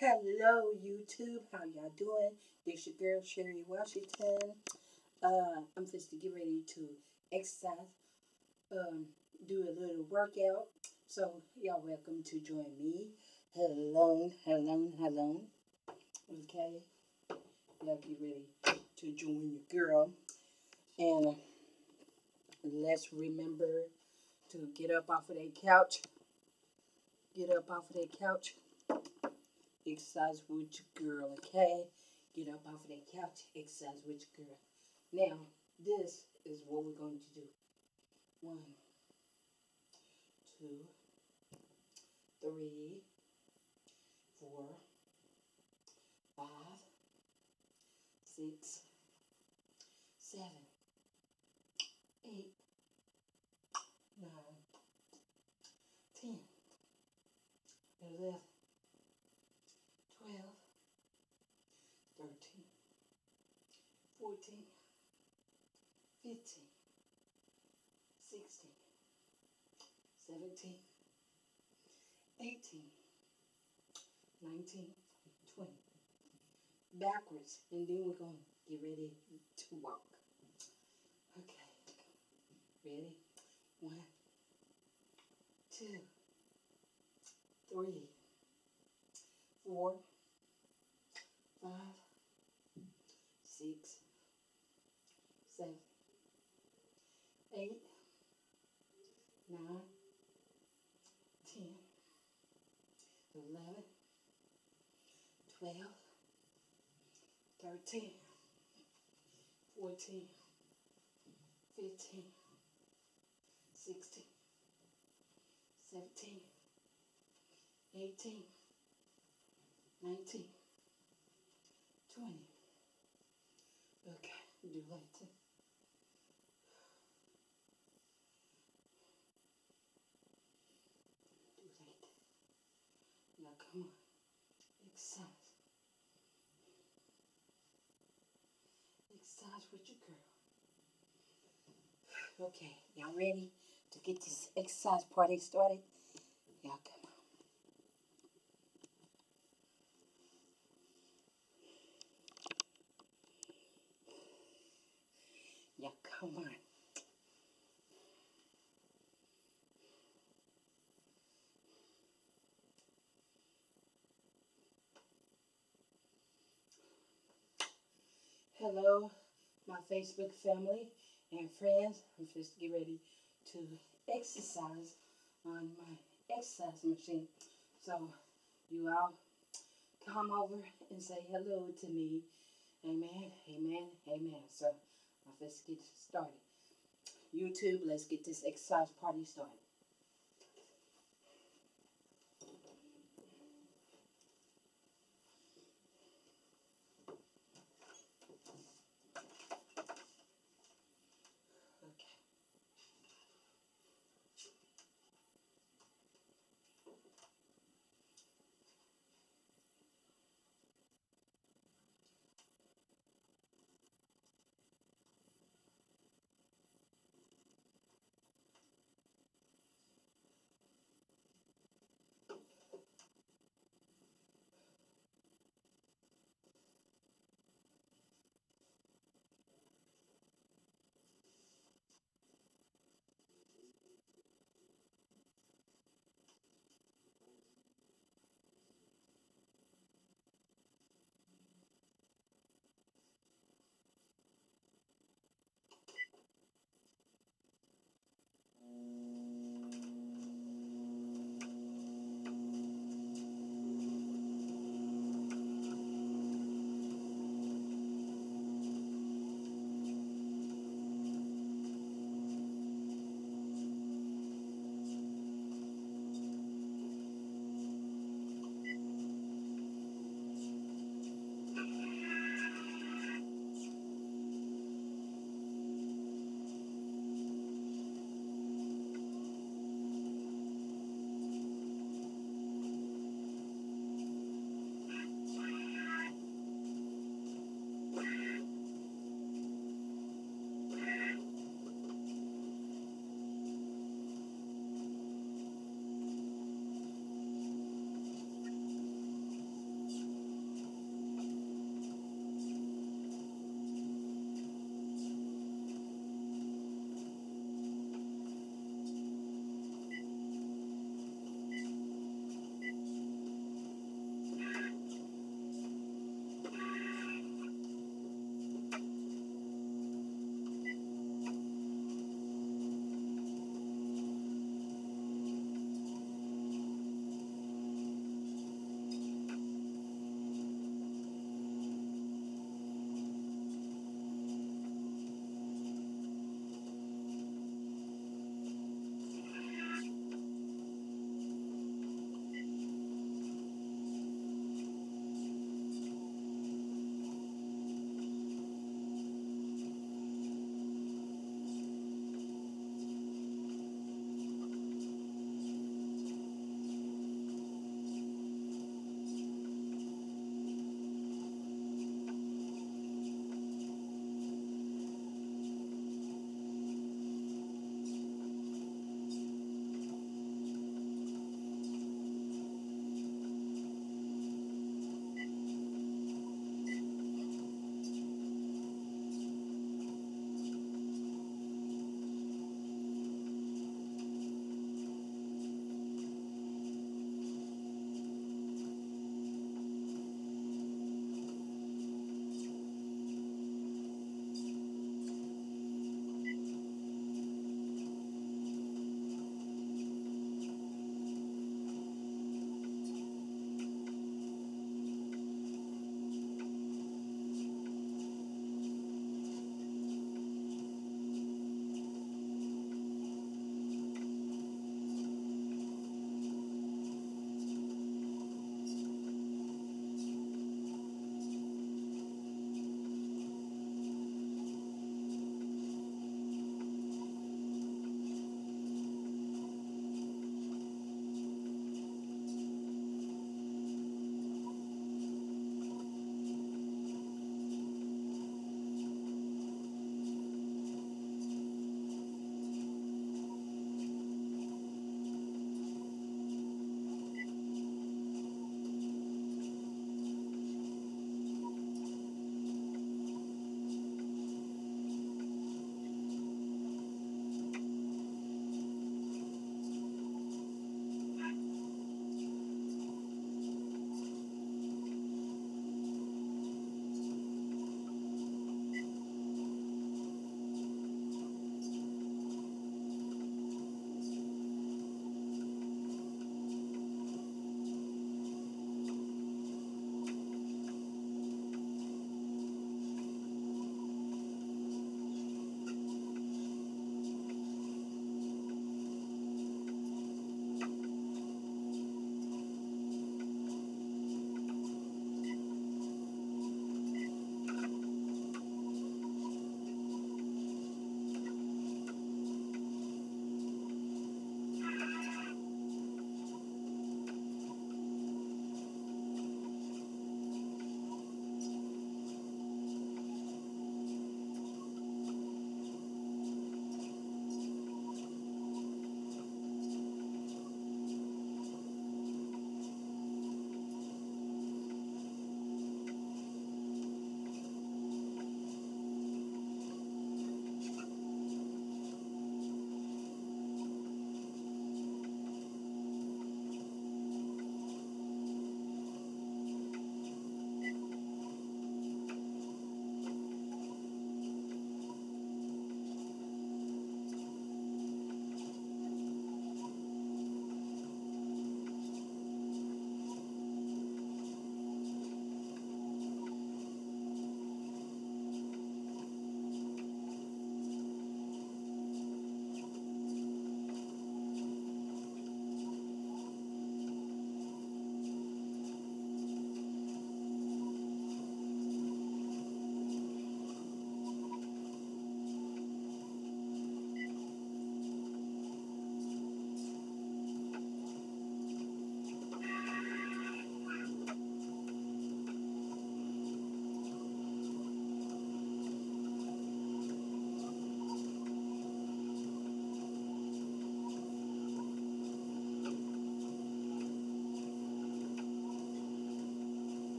Hello, YouTube. How y'all doing? This your girl, Sherry Washington. I'm just to get ready to exercise, um, do a little workout. So, y'all welcome to join me. Hello, hello, hello. Okay, y'all get ready to join your girl. And let's remember to get up off of that couch. Get up off of that couch. Exercise with your girl, okay? Get up off of that couch, exercise with your girl. Now, this is what we're going to do. 1, 2, 3, 4, 5, 6, 7, 8, 9, 10, 11, 12, 13, 14, 15, 16, 17, 18, 19, 20. Backwards, and then we're going to get ready to walk. Okay, ready? 1, 2, 3, 4, 5, 6, 7, 8, 9, 10, 11, 12, 13, 14, 15, 16, 17, 18, 19, 20. Okay, do like that. Do like that. Now come on, exercise. Exercise with your girl. Okay, y'all ready to get this exercise party started? Y'all come on. Y'all come on. Hello, my Facebook family and friends. I'm just getting ready to exercise on my exercise machine. So you all come over and say hello to me. Amen, amen, amen. So let's get started. YouTube, let's get this exercise party started. Okay.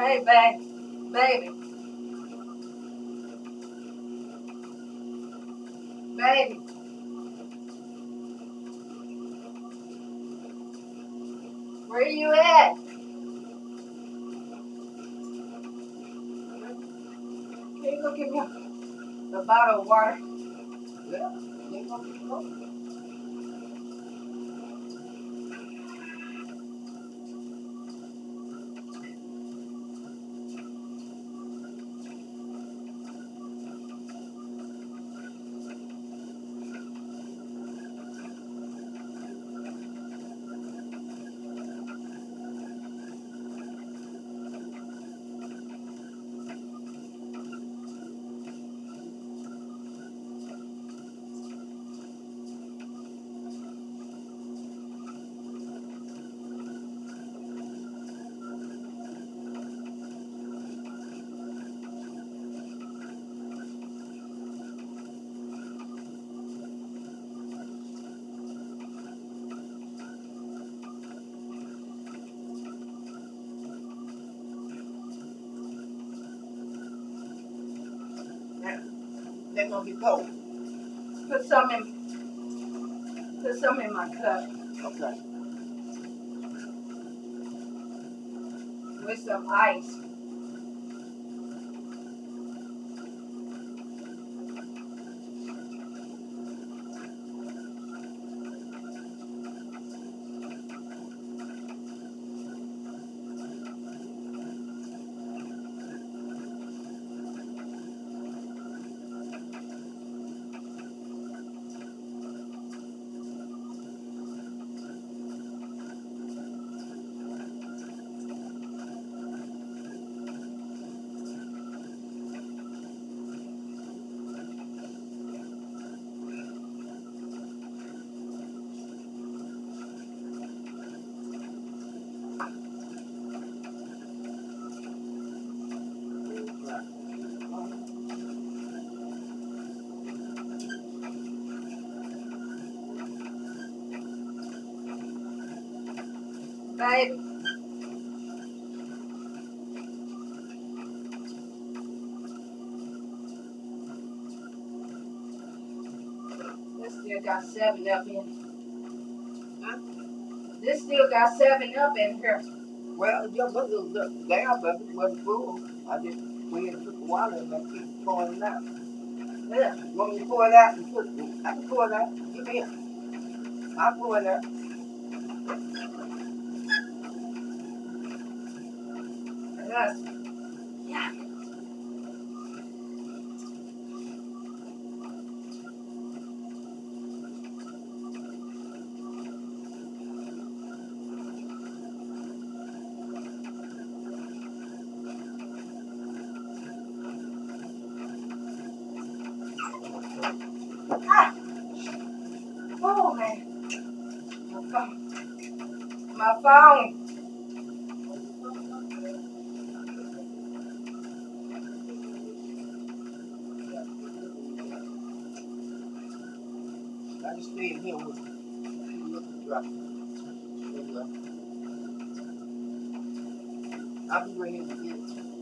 Hey, baby. Baby. Baby. Where you at? Can you go get me a bottle of water? Yeah. You go get me. They're gonna be cold. Put some in my cup. Okay. With some ice. Baby. This still got 7-Up in it. Huh? This still got 7-Up in here. Well, your mother look down, but it wasn't full. I just went and took the water and I keep pouring it out. Yeah. You want me to pour it out and put it? I can pour it out. Give me it. I'll pour it out. Yeah. Yeah. Ah. Oh, man. My phone. I just stay in here with you. Drop. I'll be right here to get it.